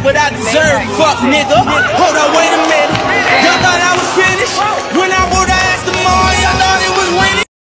what I deserve, fuck nigga. Hold on, wait a minute.